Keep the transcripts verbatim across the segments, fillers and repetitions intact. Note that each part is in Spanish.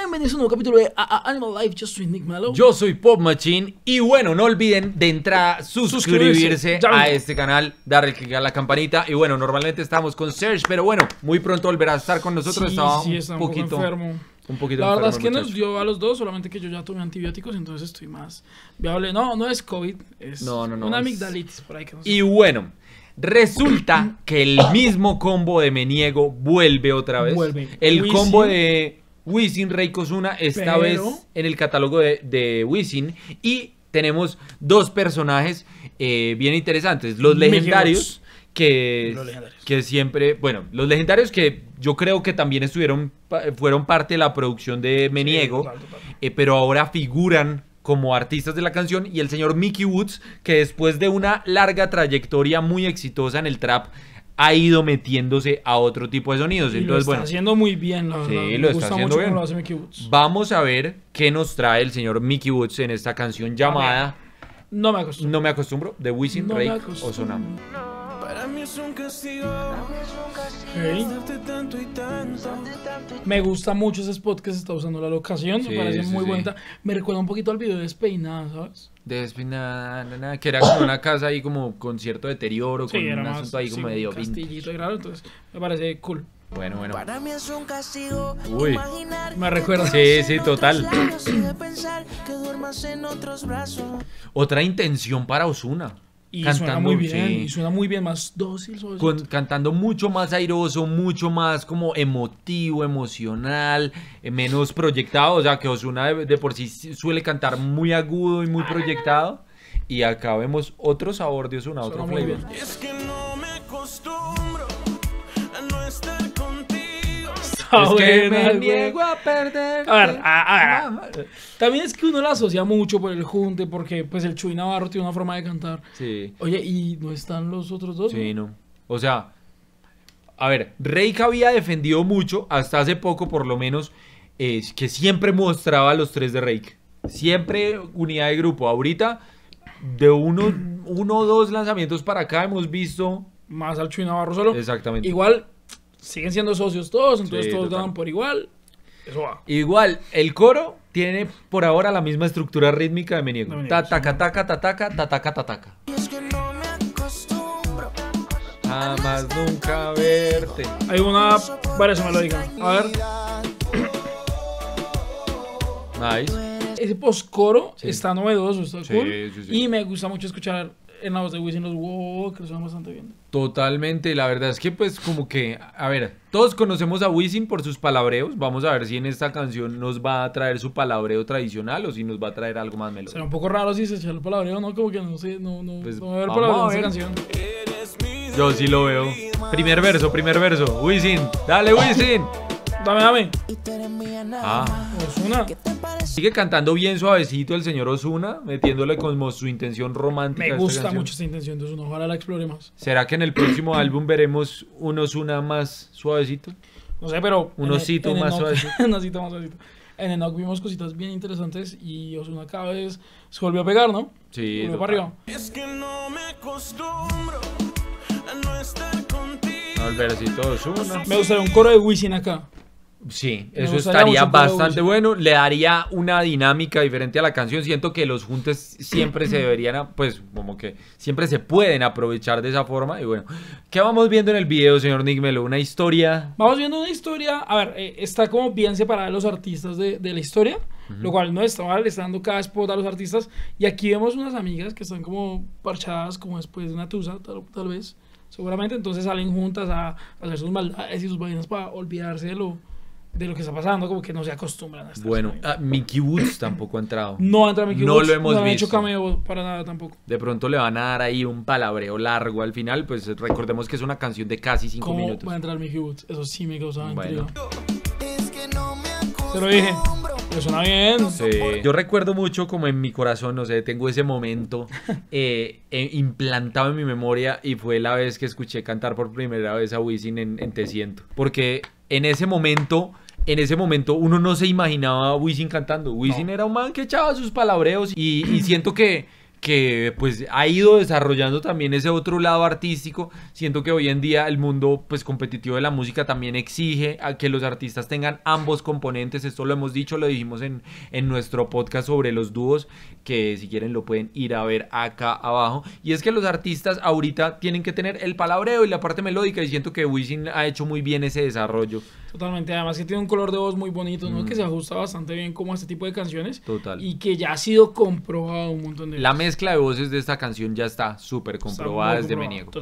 Bienvenidos a un nuevo capítulo de a a Animal Life. Yo soy Nick Malo. Yo soy Pop Machine. Y bueno, no olviden de entrar, suscribirse, suscribirse a este canal, darle click a la campanita. Y bueno, normalmente estamos con Serge, pero bueno, muy pronto volverá a estar con nosotros. Sí, Estaba sí, un, está un poquito poco enfermo. Un poquito La verdad enfermo, es que muchacho. nos dio a los dos, solamente que yo ya tomé antibióticos, entonces estoy más viable. No, no es COVID, es No, no, no, una es- amigdalitis por ahí que no sé. Y bueno, resulta que el mismo combo de Meniego vuelve otra vez. Vuelve. El Wisin. combo de Wisin, Reik Ozuna, esta Pero- vez en el catálogo de, de Wisin. Y tenemos dos personajes eh, bien interesantes. Los legendarios. Que, Los legendarios. que siempre, bueno, los legendarios que yo creo que también estuvieron, pa- fueron parte de la producción de Meniego, total, total. eh, pero ahora figuran como artistas de la canción, y el señor Mickey Woods, que después de una larga trayectoria muy exitosa en el trap, ha ido metiéndose a otro tipo de sonidos. Y lo Entonces, está bueno, haciendo muy bien, la verdad. Sí, Me lo está gusta haciendo mucho bien. cómo lo hace Mickey Woods. vamos a ver qué nos trae el señor Mickey Woods en esta canción llamada No me acostumbro. No me acostumbro, de Wisin, No me Reik acostumbro. Ozuna. Para mí es un castigo Ok. darte tanto y tanto. Me gusta mucho ese spot que se está usando la locación, Sí, me parece sí, muy sí. bonita. Me recuerda un poquito al video de Despeinada, ¿sabes? De Despeinada, na, na, que era como una casa ahí como con cierto deterioro, con un asunto ahí sí, como un medio castillito vintage. y raro, entonces me parece cool. Bueno, bueno. Para mí es un castigo Uy. imaginar Me recuerda. Sí, sí, total. labios y de pensar que duermas en otros brazos. Otra intención para Ozuna. Y suena Cantando, muy bien, sí. y suena muy bien, más dócil, suavecito. Con- cantando mucho más airoso, mucho más como emotivo, emocional, eh, menos proyectado. O sea, que Ozuna de, de por sí suele cantar muy agudo y muy proyectado. Y acá vemos otro sabor de Ozuna, otro Suena muy flavor. bien. Y es que no me acostumbro a no estar contigo. Está Es que buena, me güey. niego a perder. A ver, a- a- También es que uno la asocia mucho por el junte, porque pues el Chuy Navarro tiene una forma de cantar. Sí. Oye, ¿y no están los otros dos? Sí, no. O sea, a ver, Reik había defendido mucho, hasta hace poco por lo menos, eh, que siempre mostraba a los tres de Reik. Siempre unidad de grupo. Ahorita, de uno, uno o dos lanzamientos para acá hemos visto... Más al Chuy Navarro solo. Exactamente. Igual, siguen siendo socios todos, entonces Sí, todos total. ganan por igual. Eso va. Igual, el coro tiene por ahora la misma estructura rítmica de Meniego. De Meniego, Ta, sí. taca, taca, ta, taca, ta, taca, ta, taca. Y es que no me acostumbro. Jamás nunca verte. Hay una variación melódica. A ver, Nice. ese postcoro Sí. está novedoso, está Sí, cool. sí, sí. Y me gusta mucho escuchar en la voz de Wisin los wow, que suenan bastante bien. Totalmente, la verdad es que pues como que, a ver, todos conocemos a Wisin por sus palabreos, vamos a ver si en esta canción nos va a traer su palabreo tradicional o si nos va a traer algo más Será melódico. un poco raro si se echa el palabreo, ¿no? Como que no sé, no, no, Pues, no voy a ver vamos palabreo a en ver. esa canción. Eres mi Yo sí lo veo. Primer verso, primer verso. Wisin, dale Wisin. Dame, dame. y tú eres mía nada Ah. más. Ozuna. ¿Qué te parece? Sigue cantando bien suavecito el señor Ozuna, metiéndole como su intención romántica. a Me esta gusta canción. mucho esta intención de Ozuna, ojalá la explore más. ¿Será que en el próximo álbum veremos un Ozuna más suavecito? No sé, pero... Un en el- osito en el más Enoch- suavecito. un osito más suavecito. En Enoch vimos cositas bien interesantes y Ozuna cada vez se volvió a pegar, ¿no? Sí, Volvió total. para arriba. Es que no me acostumbro a no estar contigo. El versito de Ozuna. Me gustaría un coro de Wisin acá. Sí, Me eso gustaría estaría mucho un coro de bastante Wisin. bueno. Le daría una dinámica diferente a la canción. Siento que los juntes siempre se deberían, a- pues, como que siempre se pueden aprovechar de esa forma. Y bueno, ¿qué vamos viendo en el video, señor Nick Melo? Una historia. Vamos viendo una historia, a ver, eh, está como bien separada de los artistas de, de la historia, lo cual no está mal, le está dando cada spot a los artistas. Y aquí vemos unas amigas que están como parchadas, como después de una tusa, tal, tal vez, seguramente. Entonces salen juntas a, a hacer sus maldades y sus vainas para olvidarse de lo, de lo que está pasando, como que no se acostumbran a estar. Bueno, así. ah, Mickey Woods tampoco ha entrado. No entra Mickey no Woods, lo hemos no han visto. hecho cameo para nada tampoco. De pronto le van a dar ahí un palabreo largo al final. Pues recordemos que es una canción de casi cinco ¿Cómo minutos. va a entrar Mickey Woods? Eso sí me causaba Bueno. intriga. Es que no me acostumbro. Te lo dije, pero suena bien. Sí. Yo recuerdo mucho como en mi corazón, no sé, tengo ese momento eh, eh, implantado en mi memoria y fue la vez que escuché cantar por primera vez a Wisin en, en Te Siento. Porque en ese momento, en ese momento uno no se imaginaba a Wisin cantando. Wisin No. era un man que echaba sus palabreos y, y siento que que pues ha ido desarrollando también ese otro lado artístico. Siento que hoy en día el mundo pues competitivo de la música también exige a que los artistas tengan ambos componentes. Esto lo hemos dicho, lo dijimos en, en nuestro podcast sobre los dúos, que si quieren lo pueden ir a ver acá abajo. Y es que los artistas ahorita tienen que tener el palabreo y la parte melódica, y siento que Wisin ha hecho muy bien ese desarrollo. Totalmente, además que tiene un color de voz muy bonito, ¿no? Mm. Que se ajusta bastante bien como a este tipo de canciones. Total. Y que ya ha sido comprobado un montón de veces. La mezcla de voces de esta canción ya está súper comprobada desde Me Niego.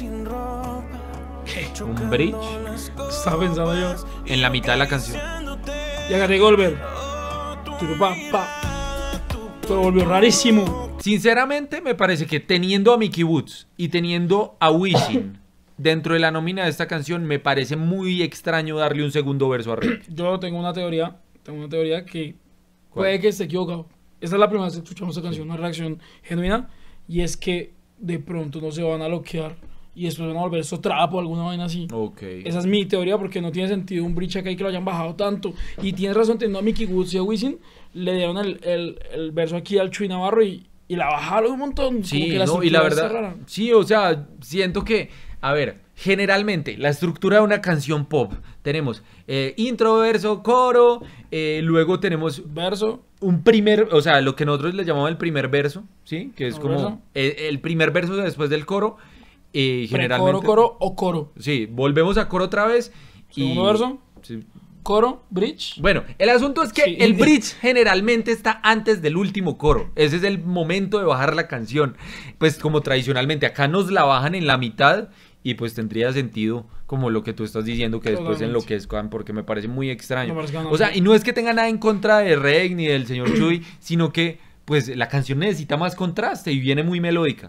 ¿Qué? Un bridge. Estaba pensando yo. En la mitad de la canción. Y agarré Goldberg. Pa, pa. Pero volvió rarísimo. Sinceramente me parece que teniendo a Mickey Woods y teniendo a Wisin dentro de la nómina de esta canción, me parece muy extraño darle un segundo verso a Rick. Yo tengo una teoría, tengo una teoría que puede que esté equivocado. Esta es la primera vez que escuchamos esta canción, sí. Una reacción genuina, y es que de pronto no se van a loquear y después van a volver eso trapo o alguna vaina así. Okay. Esa es mi teoría, porque no tiene sentido un bridge acá y que lo hayan bajado tanto. Y tienes razón, teniendo a Mickey Woods y a Wisin, le dieron el, el, el verso aquí al Chuy Navarro y, y la bajaron un montón. Sí, como que la no, y la verdad, sí, o sea, siento que, a ver, generalmente la estructura de una canción pop, tenemos eh, intro, verso, coro, eh, luego tenemos verso, un primer, o sea, lo que nosotros le llamamos el primer verso, ¿sí? Que es como verso. El, el primer verso después del coro, eh, generalmente. Coro, coro o coro. Sí, volvemos a coro otra vez. Segundo y, verso. Sí. Coro, bridge. Bueno, el asunto es que sí. El bridge generalmente está antes del último coro. Ese es el momento de bajar la canción. Pues como tradicionalmente, acá nos la bajan en la mitad y pues tendría sentido como lo que tú estás diciendo, que después enloquezcan, porque me parece muy extraño. No, no, o sea, y no es que tenga nada en contra de Reg ni del señor Chuy, sino que pues la canción necesita más contraste y viene muy melódica.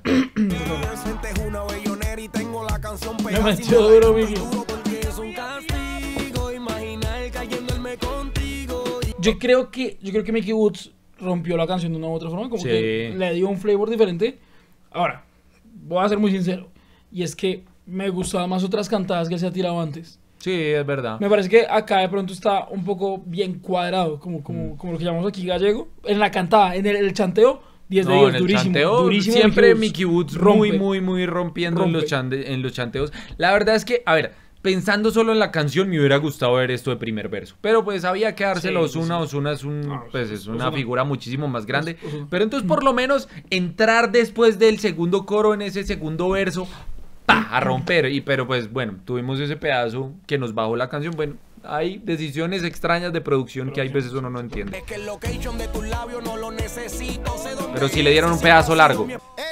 Me metió duro, Miki. Yo creo que yo creo que Mickey Woods rompió la canción de una u otra forma, como sí. que le dio un flavor diferente. Ahora, voy a ser muy sincero, y es que me gustaban más otras cantadas que él se ha tirado antes. Sí, es verdad. Me parece que acá de pronto está un poco bien cuadrado, como, como, mm. como lo que llamamos aquí gallego. En la cantada, en el, el chanteo, diez de no, diez, en el durísimo, chanteo, durísimo. Siempre Mickey Woods, Mickey Woods muy, muy, muy rompiendo rompe. En, los chande, en los chanteos. La verdad es que, a ver, pensando solo en la canción, me hubiera gustado ver esto de primer verso. Pero pues había que dárselo a Ozuna. Sí. Ozuna es, un, no, pues, es una Ozuna. Figura muchísimo más grande. Ozuna. Pero entonces, por lo menos, entrar después del segundo coro en ese segundo verso, ¡pah! A romper. Y, pero pues, bueno, tuvimos ese pedazo que nos bajó la canción. Bueno, hay decisiones extrañas de producción que hay veces uno no entiende. Pero sí le dieron un pedazo largo.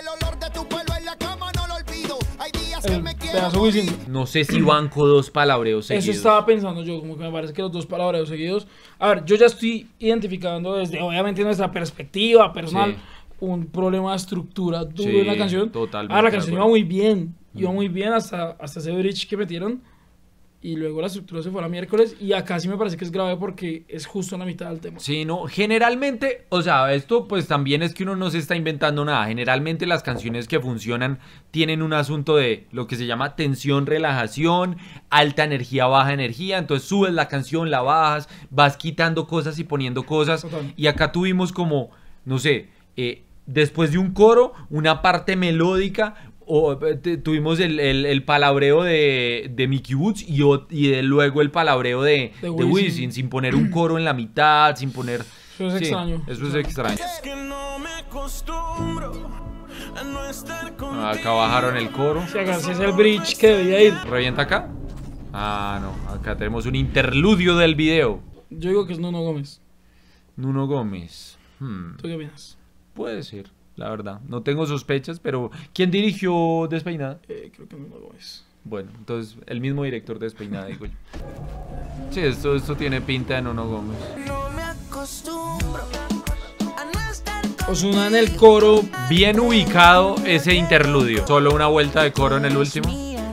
El pedazo Wisin. No sé si banco dos palabreos seguidos. Eso estaba pensando yo, como que me parece que los dos palabreos seguidos. A ver, yo ya estoy identificando desde, obviamente, nuestra perspectiva personal, sí. un problema de estructura duro sí, en la canción. Totalmente. Ah, la canción iba muy bien, iba muy bien hasta, hasta ese bridge que metieron. Y luego la estructura se fue a la miércoles. Y acá sí me parece que es grave porque es justo en la mitad del tema. Sí, no, generalmente, o sea, esto pues también es que uno no se está inventando nada. Generalmente las canciones que funcionan tienen un asunto de lo que se llama tensión, relajación, alta energía, baja energía. Entonces subes la canción, la bajas, vas quitando cosas y poniendo cosas. Total. Y acá tuvimos como, no sé, eh, después de un coro, una parte melódica. O, te, tuvimos el, el, el palabreo de, de Mickey Woods y, y de, luego el palabreo de, de, de Wisin, sin poner un coro en la mitad, sin poner... Eso es sí, extraño. Eso es extraño. Es que no me acostumbro a no estar contigo. Acá bajaron el coro. Si acá ese es el bridge que debía ir. ¿Revienta acá? Ah, no. Acá tenemos un interludio del video. Yo digo que es Nuno Gómez. Nuno Gómez. Hmm. ¿Tú qué opinas? Puede ser. La verdad, no tengo sospechas, pero ¿quién dirigió Despeinada? Eh, creo que no lo es. Bueno, entonces el mismo director de Despeinada, digo yo. Sí, esto, esto tiene pinta de Nuno Gómez. No me acostumbro a no estar con... Ozuna en el coro. Bien ubicado ese interludio. Solo una vuelta de coro en el último.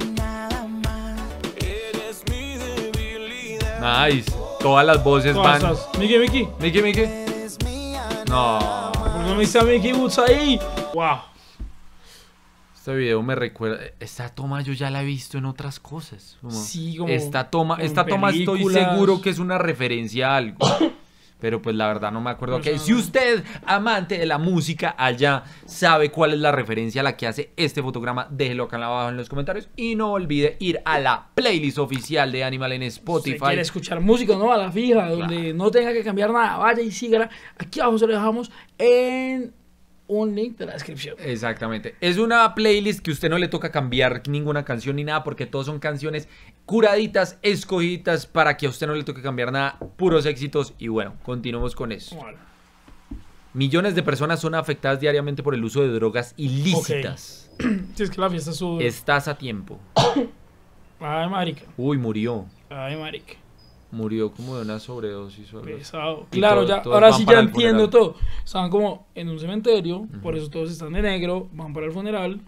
Nice. Todas las voces van. Miki, Miki. Miki, Miki. No. No me dice a Mickey Woods ahí. Wow. Este video me recuerda. Esta toma yo ya la he visto en otras cosas. Como sí, como. Esta toma, esta toma estoy seguro que es una referencia a algo. pero pues la verdad no me acuerdo. Pues, Que no, si no. usted, amante de la música, allá sabe cuál es la referencia a la que hace este fotograma, déjelo acá abajo en los comentarios. Y no olvide ir a la playlist oficial de Animal en Si Spotify. quiere escuchar música, ¿no? A la fija, donde no tenga que cambiar nada, vaya y sígala. Aquí abajo se lo dejamos en un link de la descripción. Exactamente. Es una playlist que usted no le toca cambiar ninguna canción ni nada, porque todas son canciones curaditas, escogidas para que a usted no le toque cambiar nada, puros éxitos. Y bueno, continuemos con eso. Bueno, Millones de personas son afectadas diariamente por el uso de drogas ilícitas. si es que la fiesta estuvo... Estás a tiempo. Ay, marica. Uy, murió. Ay, marica. Murió como de una sobredosis o algo así. Pesado. Y Claro, todo- ya, todos ahora van sí para ya el entiendo funeral. todo. Estaban como en un cementerio, por eso todos están de negro, van para el funeral.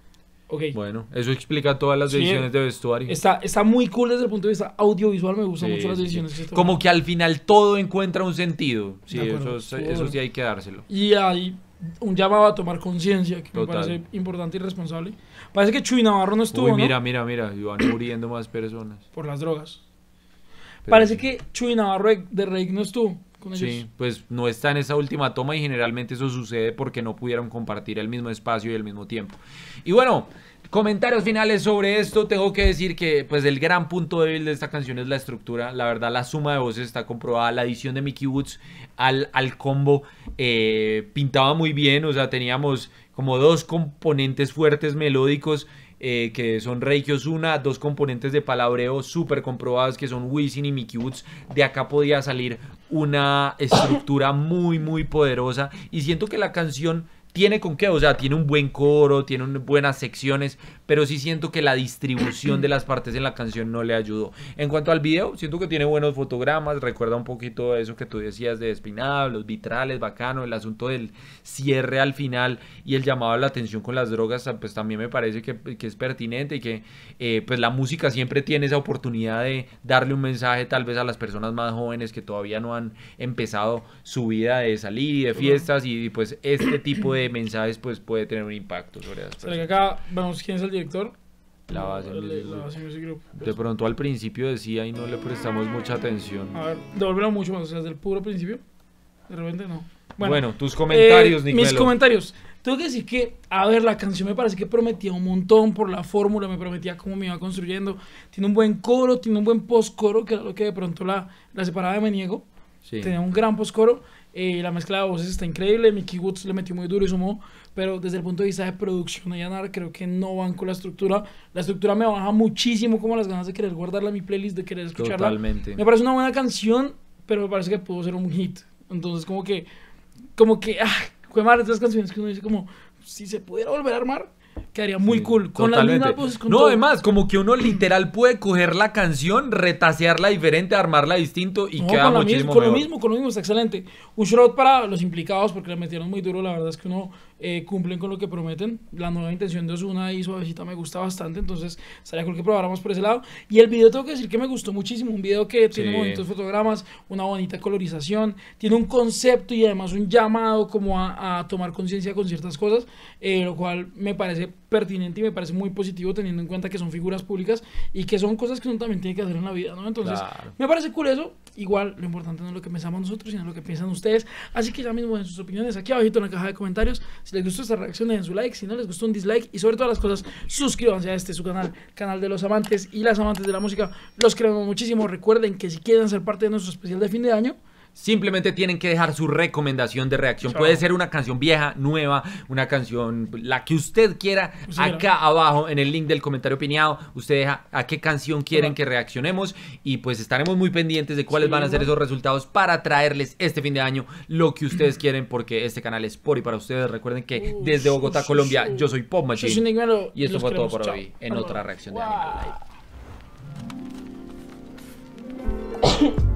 Ok. Bueno, eso explica todas las Sí, ediciones de vestuario. Está, está muy cool desde el punto de vista audiovisual, me gustan Sí, mucho las sí, ediciones sí. que se toman. Como que al final todo encuentra un sentido. Sí, De acuerdo, eso, estuvo eso bueno. sí hay que dárselo. Y hay un llamado a tomar conciencia que me Total. parece importante y responsable. Parece que Chuy Navarro no estuvo, Uy, ¿no? mira, mira, mira. Y van muriendo más personas. Por las drogas. Pero Parece sí. que Chuy Navarro de- de Rake no estuvo con ellos. Sí, pues no está en esa última toma y generalmente eso sucede porque no pudieron compartir el mismo espacio y el mismo tiempo. Y bueno, comentarios finales sobre esto. Tengo que decir que pues el gran punto débil de esta canción es la estructura. La verdad, la suma de voces está comprobada. La adición de Mickey Woods al, al combo eh, pintaba muy bien. O sea, teníamos como dos componentes fuertes melódicos. Eh, que son Reiki Ozuna, dos componentes de palabreo súper comprobados que son Wisin y Mickey Woods. De acá podía salir una estructura muy muy poderosa y siento que la canción tiene con qué, o sea, tiene un buen coro, tiene un- buenas secciones, pero sí siento que la distribución de las partes en la canción no le ayudó. En cuanto al video, siento que tiene buenos fotogramas, recuerda un poquito eso que tú decías de Despeinado, los vitrales, bacano, el asunto del cierre al final y el llamado a la atención con las drogas, pues también me parece que, que es pertinente y que eh, pues la música siempre tiene esa oportunidad de darle un mensaje tal vez a las personas más jóvenes que todavía no han empezado su vida de salir y de fiestas y, y, pues este tipo de mensajes pues puede tener un impacto sobre las Será que personas. acá vemos quién es el director. La base El- Music la Group. base Music Group. De pronto al principio decía y no le prestamos mucha atención. A ver, devolverlo mucho más, o sea, desde el puro principio. De repente no. Bueno, tus comentarios, eh, Nicuelo. Mis comentarios. Tengo que decir que, a ver, la canción me parece que prometía un montón por la fórmula, me prometía cómo me iba construyendo. Tiene un buen coro, tiene un buen post-coro, que era lo que de pronto la, la separaba de Me Niego. Sí. Tenía un gran post-coro. Eh, la mezcla de voces está increíble. Mickey Woods le metió muy duro y sumó. Pero desde el punto de vista de producción y ganar, creo que no van con la estructura. La estructura me baja muchísimo como las ganas de querer guardarla en mi playlist, de querer escucharla. Totalmente. Me parece una buena canción, pero me parece que pudo ser un hit. Entonces, como que, como que, ah, fue más de estas canciones que uno dice como, si se pudiera volver a armar, quedaría muy Sí, cool. Con las totalmente. mismas voces, con no, todo. además, como que uno literal puede coger la canción, retasearla diferente, armarla distinto y No, queda con, la muchísimo misma- con lo mejor. mismo, con lo mismo, está excelente. Un shout out para los implicados porque le metieron muy duro. La verdad es que uno eh, cumplen con lo que prometen. La nueva intención de Ozuna y Suavecita me gusta bastante. Entonces, estaría cool que probáramos por ese lado. Y el video, tengo que decir que me gustó muchísimo. Un video que tiene Sí. bonitos fotogramas, una bonita colorización, tiene un concepto y además un llamado como a, a tomar conciencia con ciertas cosas, eh, lo cual me parece pertinente y me parece muy positivo teniendo en cuenta que son figuras públicas y que son cosas que uno también tiene que hacer en la vida, ¿no? Entonces, Claro. me parece cool eso. Igual, lo importante no es lo que pensamos nosotros, sino lo que piensan ustedes. Así que ya mismo en sus opiniones aquí abajito en la caja de comentarios. Si les gustó esta reacción, den su like. Si no les gustó, un dislike. Y sobre todas las cosas, suscríbanse a este su canal, canal de los amantes y las amantes de la música. Los queremos muchísimo. Recuerden que si quieren ser parte de nuestro especial de fin de año, Simplemente tienen que dejar su recomendación de reacción. Chao. Puede ser una canción vieja, nueva, una canción, la que usted quiera. Usted Acá quiera. abajo en el link del comentario opinado, usted deja a qué canción quieren Hola. que reaccionemos. Y pues estaremos muy pendientes de cuáles Sí, van a ser bueno. esos resultados para traerles este fin de año lo que ustedes quieren, porque este canal es por y para ustedes. Recuerden que Uh, desde Bogotá, su, su, Colombia, su. yo soy Pop yo soy Machine. Nick Melo Y esto los fue todo queremos. por Chao. hoy en Hasta otra luego. reacción de Wow. Animal Live.